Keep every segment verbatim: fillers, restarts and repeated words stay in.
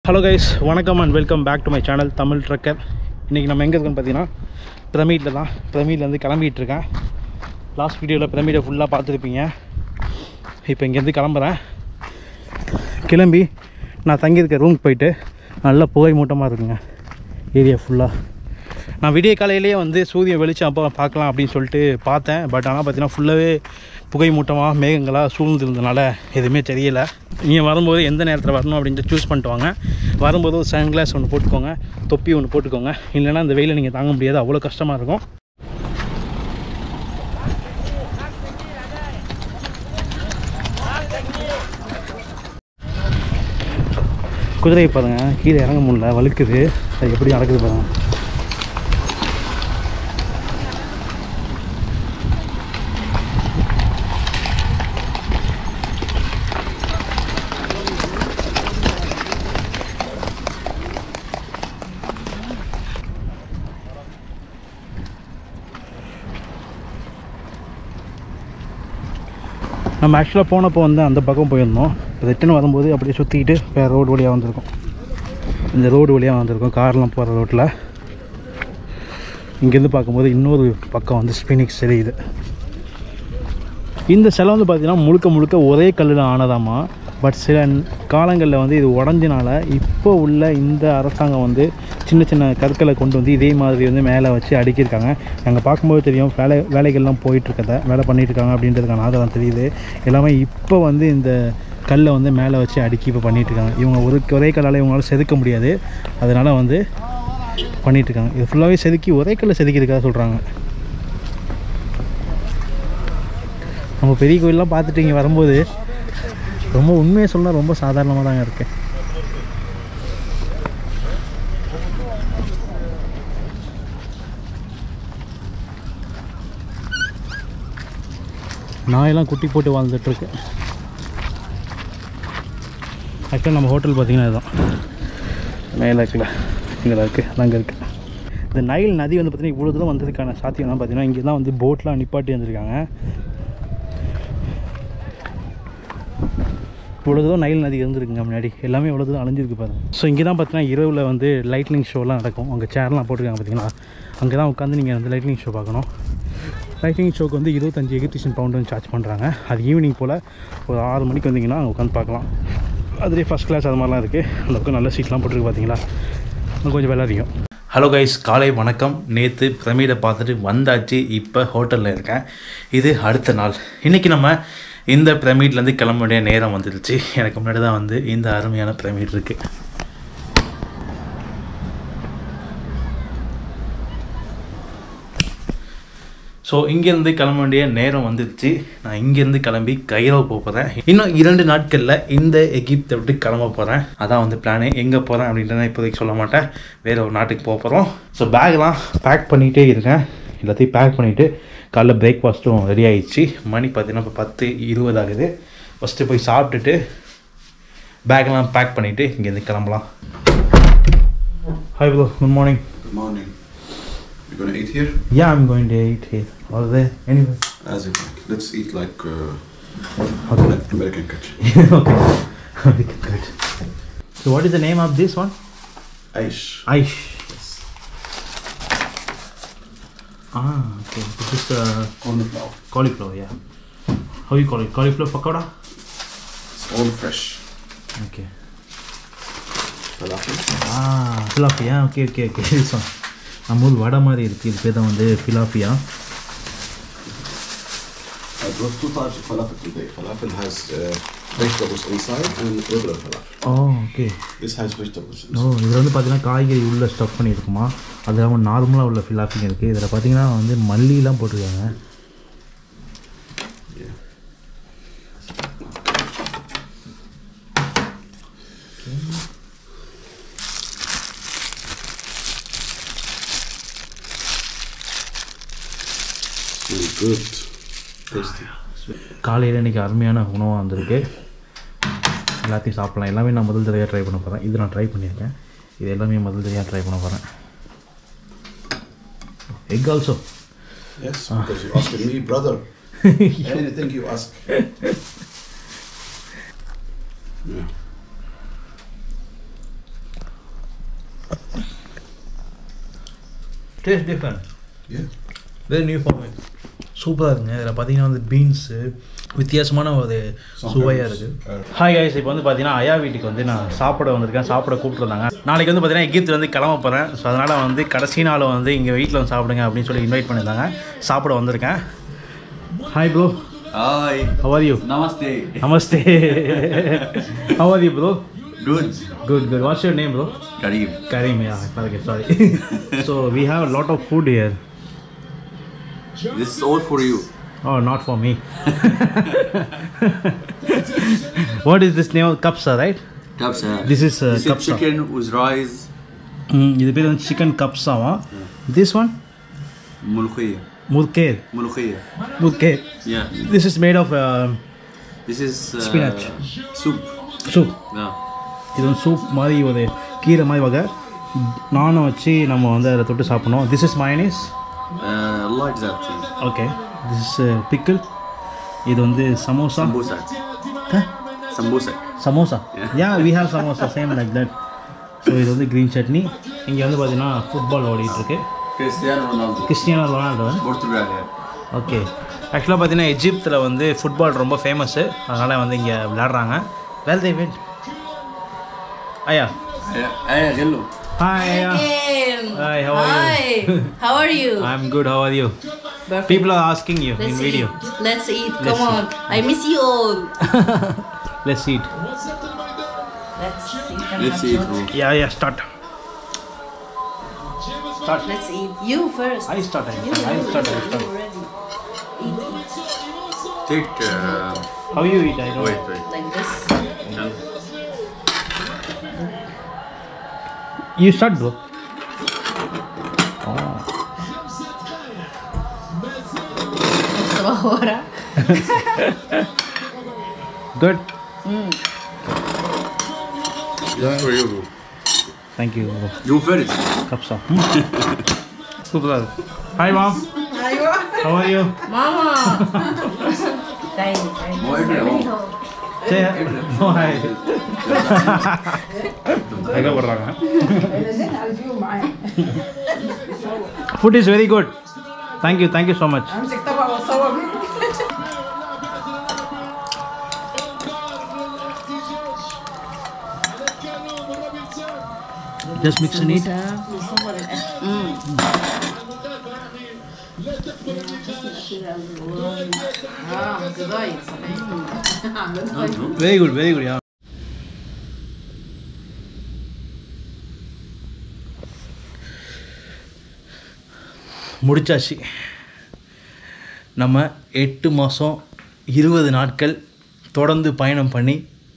Hello guys, வணக்கம் and welcome back to my channel Tamil trekker. இன்றைக்கி நம்ம எங்கே இருக்குன்னு பார்த்தீங்கன்னா பிரமிடில் தான். பிரமிட்லேருந்து கிளம்பிகிட்டு இருக்கேன். லாஸ்ட் வீடியோவில் பிரமிடை ஃபுல்லாக பார்த்துருப்பீங்க. இப்போ இங்கேருந்து கிளம்புறேன். கிளம்பி நான் தங்கியிருக்க ரூமுக்கு போயிட்டு நல்லா புகை மூட்டமாக இருக்குங்க ஏரியா ஃபுல்லாக. நான் விடிய காலையிலேயே வந்து சூரியன் வெளிச்சம் அப்போ பார்க்கலாம் அப்படின்னு சொல்லிட்டு பார்த்தேன். பட் ஆனால் பார்த்தீங்கன்னா ஃபுல்லாகவே புகை மூட்டமாக மேகங்களாக சூழ்ந்துருந்தனால எதுவுமே தெரியலை. நீங்கள் வரும்போது எந்த நேரத்தில் வரணும் அப்படின்ட்டு சூஸ் பண்ணிட்டு வாங்க. வரும்போது ஒரு சன் கிளாஸ் ஒன்று போட்டுக்கோங்க, தொப்பி ஒன்று போட்டுக்கோங்க. இல்லைன்னா இந்த வெயிலை நீங்கள் தாங்க முடியாது, அவ்வளோ கஷ்டமாக இருக்கும். குதிரையை பாருங்கள், கீழே இறங்க முடியல, வழுக்குது. அது எப்படி நடக்குது பாருங்கள். நம்ம ஆக்சுவலாக போனப்போ வந்து அந்த பக்கம் போயிருந்தோம். இப்போ ரிட்டன் வரும்போது அப்படியே சுற்றிக்கிட்டு வேறு ரோடு வழியாக வந்திருக்கோம். இந்த ரோடு வழியாக வந்திருக்கோம், கார்லாம் போகிற ரோட்டில். இங்கேருந்து பார்க்கும்போது இன்னொரு பக்கம் வந்து ஸ்பீனிக்ஸ் தெரியுது. இந்த சிலை வந்து பார்த்திங்கன்னா முழுக்க முழுக்க ஒரே கல்லில் ஆனதாமா. பட் சில காலங்களில் வந்து இது உடஞ்சினால இப்போ உள்ள இந்த அரசாங்கம் வந்து சின்ன சின்ன கற்களை கொண்டு வந்து இதே மாதிரி வந்து மேலே வச்சு அடுக்கியிருக்காங்க. நாங்கள் பார்க்கும்போது தெரியும் வேலை வேலைகள்லாம் போயிட்டுருக்கத வேலை பண்ணிகிட்ருக்காங்க அப்படின்றதுக்கான ஆதாரம் தெரியுது. எல்லாமே இப்போ வந்து இந்த கல்லை வந்து மேலே வச்சு அடுக்கி இப்போ பண்ணிகிட்ருக்காங்க. இவங்க ஒரு ஒரே கல்லால் இவங்களால செதுக்க முடியாது, அதனால் வந்து பண்ணிகிட்ருக்காங்க. இது ஃபுல்லாகவே செதுக்கி ஒரே கல்லை செதுக்கியிருக்கா சொல்கிறாங்க. நம்ம பெரிய கோயிலெலாம் பார்த்துட்டு இங்கே வரும்போது ரொம்ப உண்மையை சொன்னால் ரொம்ப சாதாரணமாக தாங்க இருக்கு. நாயெல்லாம் குட்டி போட்டு வாழ்ந்துட்டுருக்கு. ஆக்சுவலாக நம்ம ஹோட்டல் பார்த்திங்கன்னா இதுதான் மேலே இருக்குல்ல, இங்கே தான் இருக்குது, அங்கே இருக்குது. இந்த நைல் நதி வந்து பார்த்திங்கன்னா இவ்வளோ தூரம் வந்ததுக்கான சாத்தியம்லாம் பார்த்திங்கன்னா இங்கே தான் வந்து போட்லாம் நிப்பாட்டி வந்திருக்காங்க. இவ்வளோ தூரம் நைல் நதி இருந்துருக்குங்க முன்னாடி, எல்லாமே இவ்வளோ தூரம் அழிஞ்சிருக்கு பாருங்கள். ஸோ இங்கே தான் பார்த்தீங்கன்னா இரவில் வந்து லைட்னிங் ஷோலாம் நடக்கும். அங்கே சேர்லாம் போட்டிருக்காங்க பார்த்தீங்களா, அங்கே தான் உட்காந்து நீங்கள் வந்து லைட்னிங் ஷோ பார்க்கணும். லைட்னிங் ஷோக்கு வந்து இருபத்தஞ்சி எகிரிஷன் பவுண்டு வந்து சார்ஜ் பண்ணுறாங்க. அது ஈவினிங் போல் ஒரு ஆறு மணிக்கு வந்தீங்கன்னா அங்கே உட்காந்து பார்க்கலாம். அதுலேயே ஃபஸ்ட் கிளாஸ் அது மாதிரிலாம் இருக்குது. அந்த பக்கம் நல்ல சீட்லாம் போட்டிருக்கு பார்த்தீங்களா, அங்கே கொஞ்சம் விலை அதிகம். ஹலோ கைஸ், காலை வணக்கம். நேற்று பிரமிடை பார்த்துட்டு வந்தாச்சு. இப்போ ஹோட்டலில் இருக்கேன். இது அடுத்த நாள். இன்றைக்கி நம்ம இந்த பிரமிட்லேருந்து கிளம்ப வேண்டிய நேரம் வந்துடுச்சு. எனக்கு முன்னாடி தான் வந்து இந்த அருமையான பிரமிட் இருக்குது. ஸோ இங்கேருந்து கிளம்ப வேண்டிய நேரம் வந்துடுச்சு. நான் இங்கேருந்து கிளம்பி கைரோ போக போகிறேன். இன்னும் இரண்டு நாட்களில் இந்த எகிப்தை விட்டு கிளம்ப போகிறேன். அதான் வந்து பிளானு. எங்கே போகிறேன் அப்படின்றத இப்போதைக்கு சொல்ல மாட்டேன். வேறு ஒரு நாட்டுக்கு போக போகிறோம். ஸோ பேக்லாம் பேக் பண்ணிகிட்டே இருக்கேன். எல்லாத்தையும் பேக் பண்ணிவிட்டு காலைல பிரேக்ஃபாஸ்ட்டும் ரெடி ஆகிடுச்சு. மணி பார்த்தீங்கன்னா இப்போ பத்து இருபது ஆகுது. ஃபஸ்ட்டு போய் சாப்பிட்டுட்டு பேக்லாம் பேக் பண்ணிவிட்டு இங்கேருந்து கிளம்பலாம். Hi bro, good morning. Good morning. You gonna eat here? Yeah, I'm going to eat here. Or there, anyway. As you like. Let's eat like uh, Okay. American kitchen. Okay. Okay, good. So what is the name of this one? Aish. Aish. Yes. Ah, okay. This is uh, Cauliflower. cauliflower, yeah. How you call it? Cauliflower pakoda? It's all fresh. Okay. Falafel. Ah, tilapia. Okay, okay, okay. This one. நம்ம ஊர் வடை மாதிரி இருக்குது. இது பேர் தான் வந்து ஃபிலாஃபியா. I brought two types of falafel today. Falafel has uh, vegetables inside and regular falafel. Oh, okay. This has vegetables oh, inside. இதில் வந்து பார்த்தீங்கன்னா காய்கறி உள்ளே ஸ்டஃப் பண்ணியிருக்குமா. அது இல்லாமல் நார்மலாக உள்ள ஃபிலாஃபிங் இருக்குது. இதில் பார்த்தீங்கன்னா வந்து மல்லிலாம் போட்டிருக்காங்க. Yeah. Really good. Tasty. காலையில் இன்றைக்கி அருமையான உணவாக வந்திருக்கு. எல்லாத்தையும் சாப்பிட்லாம். எல்லாமே நான் முதல் தடவையாக ட்ரை பண்ண போகிறேன். இது நான் ட்ரை பண்ணியிருக்கேன். இது எல்லாமே முதல் தடவையாக ட்ரை பண்ண போகிறேன். Egg also. Yes, because you asked me, brother. Anything you ask. Yeah. Taste different. Yeah. Very new for me. சூப்பராக இருக்குங்க. இதில் பார்த்தீங்கன்னா வந்து பீன்ஸு வித்தியாசமான ஒரு சுவையாக இருக்குது. ஹாய் கைஸ், இப்போ வந்து பார்த்தீங்கன்னா ஐயா வீட்டுக்கு வந்து நான் சாப்பிட வந்திருக்கேன். சாப்பிட கூப்பிட்டுருந்தாங்க. நாளைக்கு வந்து பார்த்தீங்கன்னா எகிப்து வந்து கிளம்ப போகிறேன். ஸோ அதனால் வந்து கடைசி நாள் வந்து இங்கே வீட்டில் வந்து சாப்பிடுங்க அப்படின்னு சொல்லி இன்வைட் பண்ணியிருந்தாங்க. சாப்பிட வந்திருக்கேன். Hi bro. Hi. How are you? Namaste. Namaste. How are you, bro? Good. Good, good. What's your name, bro? Kareem. Karim, yeah, I forget, sorry. So we have a lot of food here. This is all for you. Oh, not for me. What is this name? Kapsa, right? Kapsa. This is, uh, this kapsa. is chicken with rice. Mm, இது பேர் வந்து chicken kapsa. This one? Mulkhiyya. Mulkher. Mulkhiyya. Mulkher. Yeah. This is made of uh, This is uh, spinach. soup. soup. Yeah. இது வந்து soup மாதிரி ஒரு கீரை மாதிரி வகை. நானும் வச்சு நம்ம வந்து அதை தொட்டு சாப்பிடணும். This is mayonnaise. Uh, like that. Okay. This is uh, pickle. இது வந்து samosa. Sambusa. Huh? Sambusa. Samosa. Yeah. Yeah, we have samosa same like that. So இது வந்து green chutney. இங்கே வந்து பார்த்தீங்கன்னா ஃபுட்பால் ஓடிட்டு இருக்கு. Cristiano Ronaldo. Cristiano Ronaldo. Portugal. ஓகே. ஆக்சுவலாக பார்த்தீங்கன்னா எஜிப்தில் வந்து ஃபுட்பால் ரொம்ப ஃபேமஸ்ஸு. அதனால் வந்து இங்கே விளையாடுறாங்க. Well they win. ஐயா. Hey, hello. Hi, Aya. Hi, how are Hi. you? How are you? I'm good. How are you? Perfect. People are asking you Let's in video. eat. Let's eat. Let's Come on. I miss you all. Let's eat. Let's eat. Let's eat, bro. Yeah, yeah. Start. Start. Let's eat. You first. I start. I You, start. I you, start. I you, start. you already. Eat, eat. Take. Uh, How you eat? I don't wait, know. wait. Like this. Yeah. You start, bro. Oh. So ahora. Good. Mm. This for you, bro. Thank you, bro. You first. Kapsa. Super. Hi, mom. How are you? Mama. Tiny, tiny. More everyone. Say hi. Oh, hi. எங்கே போடுறாங்க? Food is very good. Thank you. Thank you so much. Just mix and eat. Mm. Ah, good. Very good, very good, yeah. முடிச்சாச்சு. நம்ம எட்டு மாதம் இருபது நாட்கள் தொடர்ந்து பயணம் பண்ணி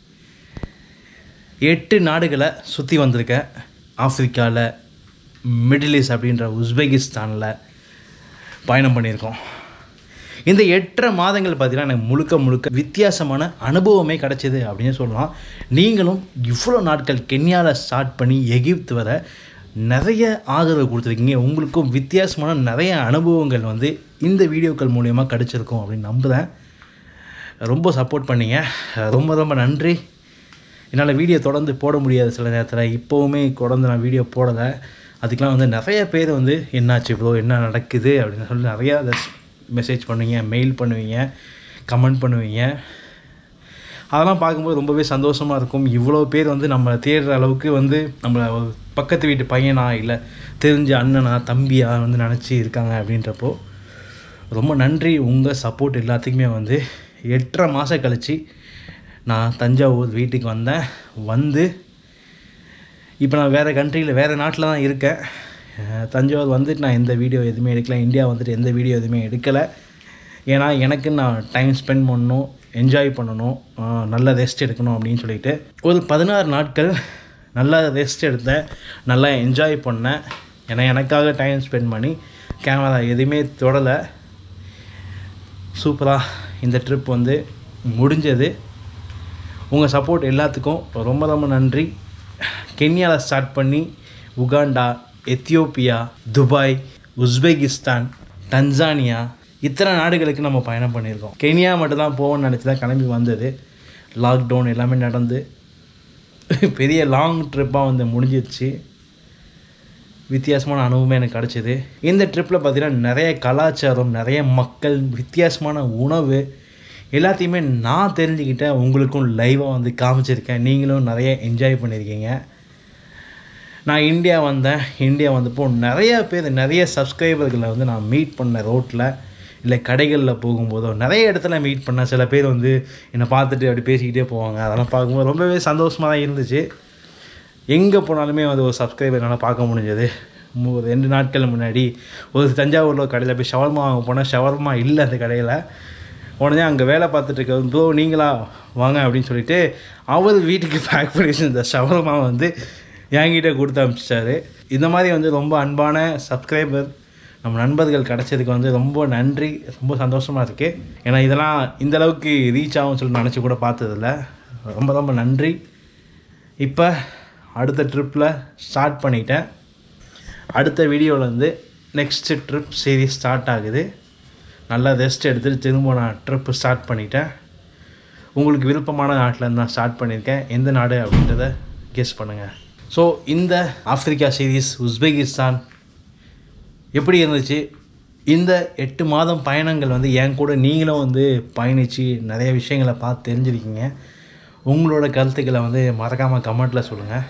எட்டு நாடுகளை சுற்றி வந்திருக்கேன். ஆஃப்ரிக்காவில், மிடில் ஈஸ்ட் அப்படின்ற உஸ்பெகிஸ்தானில் பயணம் பண்ணியிருக்கோம். இந்த எட்டரை மாதங்கள் பார்த்திங்கன்னா எனக்கு முழுக்க முழுக்க வித்தியாசமான அனுபவமே கிடச்சிது அப்படின்னு சொல்லலாம். நீங்களும் இவ்வளோ நாட்கள் கென்யாவில் ஸ்டார்ட் பண்ணி எகிப்து வர நிறைய ஆதரவு கொடுத்துருக்கீங்க. உங்களுக்கும் வித்தியாசமான நிறைய அனுபவங்கள் வந்து இந்த வீடியோக்கள் மூலயமா கிடச்சிருக்கும் அப்படின்னு நம்புகிறேன். ரொம்ப சப்போர்ட் பண்ணிங்க. ரொம்ப ரொம்ப நன்றி. என்னால் வீடியோ தொடர்ந்து போட முடியாது சில நேரத்தில். இப்போவுமே தொடர்ந்து நான் வீடியோ போடலை. அதுக்கெலாம் வந்து நிறைய பேர் வந்து என்னாச்சு ப்ரோ, என்ன நடக்குது அப்படின்னு சொல்லி நிறையா அதை மெசேஜ் பண்ணுவீங்க, மெயில் பண்ணுவீங்க, கமெண்ட் பண்ணுவீங்க. அதெல்லாம் பார்க்கும்போது ரொம்பவே சந்தோஷமாக இருக்கும். இவ்வளோ பேர் வந்து நம்ம தேடுற அளவுக்கு வந்து நம்மளை பக்கத்து வீட்டு பையனா இல்லை தெரிஞ்ச அண்ணனா தம்பியா வந்து நினச்சி இருக்காங்க அப்படின்றப்போ ரொம்ப நன்றி. உங்கள் சப்போர்ட் எல்லாத்துக்குமே வந்து எட்டரை மாதம் கழித்து நான் தஞ்சாவூர் வீட்டுக்கு வந்தேன். வந்து இப்போ நான் வேறு கண்ட்ரியில் வேறு நாட்டில் தான் இருக்கேன். தஞ்சாவூர் வந்துட்டு நான் எந்த வீடியோ எதுவுமே எடுக்கலை. இந்தியா வந்துட்டு எந்த வீடியோ எதுவுமே எடுக்கலை. ஏன்னா எனக்கு நான் டைம் ஸ்பெண்ட் பண்ணணும், என்ஜாய் பண்ணணும், நல்லா ரெஸ்ட் எடுக்கணும் அப்படின்னு சொல்லிட்டு ஒரு பதினாறு நாட்கள் நல்லா ரெஸ்ட் எடுத்தேன், நல்லா என்ஜாய் பண்ணேன். ஏன்னா எனக்காக டைம் ஸ்பெண்ட் பண்ணி கேமரா எதுவுமே தொடலை. சூப்பராக இந்த ட்ரிப் வந்து முடிஞ்சது. உங்கள் சப்போர்ட் எல்லாத்துக்கும் ரொம்ப ரொம்ப நன்றி. கென்யாவில் ஸ்டார்ட் பண்ணி Uganda, Ethiopia, Dubai, Uzbekistan, Tanzania, இத்தனை நாடுகளுக்கு நம்ம பயணம் பண்ணியிருக்கோம். கென்யா மட்டும்தான் போவோம்னு நினச்சி தான் கிளம்பி வந்தது. லாக்டவுன் எல்லாமே நடந்து பெரிய லாங் ட்ரிப்பாக வந்து முடிஞ்சிடுச்சு. வித்தியாசமான அனுபவமே எனக்கு கிடச்சிது. இந்த ட்ரிப்பில் பார்த்திங்கன்னா நிறைய கலாச்சாரம், நிறைய மக்கள், வித்தியாசமான உணவு எல்லாத்தையுமே நான் தெரிஞ்சுக்கிட்டேன். உங்களுக்கும் லைவாக வந்து காமிச்சிருக்கேன். நீங்களும் நிறைய என்ஜாய் பண்ணியிருக்கீங்க. நான் இந்தியா வந்தேன். இந்தியா வந்தப்போ நிறைய பேர், நிறைய சப்ஸ்கிரைபர்களை வந்து நான் மீட் பண்ணேன். ரோட்டில் இல்லை கடைகளில் போகும்போதோ நிறைய இடத்துல மீட் பண்ணேன். சில பேர் வந்து என்னை பார்த்துட்டு அப்படி பேசிக்கிட்டே போவாங்க. அதெல்லாம் பார்க்கும்போது ரொம்பவே சந்தோஷமாக தான் இருந்துச்சு. எங்கே போனாலுமே வந்து ஒரு சப்ஸ்கிரைபர் என்னால் பார்க்க முடிஞ்சது. ஒரு ரெண்டு நாட்கள் முன்னாடி ஒரு தஞ்சாவூரில் கடையில் போய் ஷவர்மா வாங்க போனால் ஷவர்மா இல்லை அந்த கடையில். உடனே அங்கே வேலை பார்த்துட்டு இருக்க ப்ரோ நீங்களா வாங்க அப்படின்னு சொல்லிட்டு அவர் வீட்டுக்கு பேக் பண்ணி இந்த ஷவர்மா வந்து என்கிட்ட கொடுத்து அனுப்பிச்சிட்டாரு. இந்த மாதிரி வந்து ரொம்ப அன்பான சப்ஸ்கிரைபர் நம்ம நண்பர்கள் கிடச்சதுக்கு வந்து ரொம்ப நன்றி. ரொம்ப சந்தோஷமாக இருக்குது. ஏன்னா இதெல்லாம் இந்தளவுக்கு ரீச் ஆகும்னு சொல்லி நினச்சி கூட பார்த்ததில்ல. ரொம்ப ரொம்ப நன்றி. இப்போ அடுத்த ட்ரிப்பில் ஸ்டார்ட் பண்ணிட்டேன். அடுத்த வீடியோவில் வந்து நெக்ஸ்ட்டு ட்ரிப் சீரீஸ் ஸ்டார்ட் ஆகுது. நல்லா ரெஸ்ட் எடுத்துகிட்டு திரும்ப நான் ட்ரிப்பு ஸ்டார்ட் பண்ணிட்டேன். உங்களுக்கு விருப்பமான நாட்டிலேருந்து நான் ஸ்டார்ட் பண்ணியிருக்கேன். எந்த நாடு அப்படின்றத கெஸ் பண்ணுங்கள். ஸோ இந்த ஆஃப்ரிக்கா சீரீஸ் உஸ்பெகிஸ்தான் எப்படி இருந்துச்சு? இந்த எட்டு மாதம் பயணங்கள் வந்து என் கூட நீங்களும் வந்து பயணித்து நிறைய விஷயங்களை பார்த்து தெரிஞ்சிருக்கீங்க. உங்களோட கருத்துக்களை வந்து மறக்காமல் கமெண்ட்டில் சொல்லுங்கள்.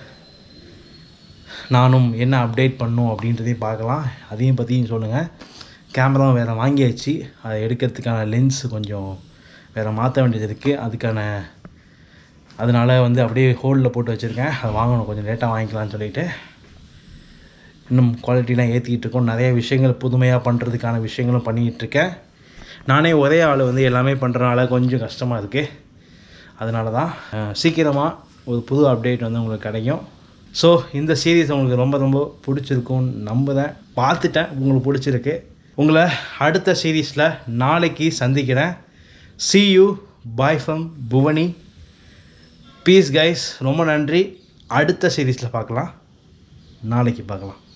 நானும் என்ன அப்டேட் பண்ணும் அப்படின்றதையும் பார்க்கலாம். அதையும் பற்றியும் சொல்லுங்கள். கேமராவும் வேறு வாங்கியாச்சு. அதை எடுக்கிறதுக்கான லென்ஸ் கொஞ்சம் வேறு மாற்ற வேண்டியது இருக்குது. அதுக்கான அதனால் வந்து அப்படியே ஹோல்டில் போட்டு வச்சுருக்கேன். அதை வாங்கணும், கொஞ்சம் லேட்டாக வாங்கிக்கலான்னு சொல்லிவிட்டு இன்னும் குவாலிட்டிலாம் ஏற்றிக்கிட்டு இருக்கோம். நிறைய விஷயங்கள் புதுமையாக பண்ணுறதுக்கான விஷயங்களும் பண்ணிக்கிட்டுருக்கேன். நானே ஒரே ஆள் வந்து எல்லாமே பண்ணுறதுனால கொஞ்சம் கஷ்டமாக இருக்குது. அதனால தான் சீக்கிரமாக ஒரு புது அப்டேட் வந்து உங்களுக்கு கிடைக்கும். ஸோ இந்த சீரீஸ் உங்களுக்கு ரொம்ப ரொம்ப பிடிச்சிருக்கும்னு நம்புகிறேன். பார்த்துட்டேன், உங்களுக்கு பிடிச்சிருக்கு. உங்களை அடுத்த சீரீஸில் நாளைக்கு சந்திக்கிறேன். see you, bye from Bhuvani. Peace guys, ரொம்ப நன்றி. அடுத்த சீரீஸில் பார்க்கலாம். நாளைக்கு பார்க்கலாம்.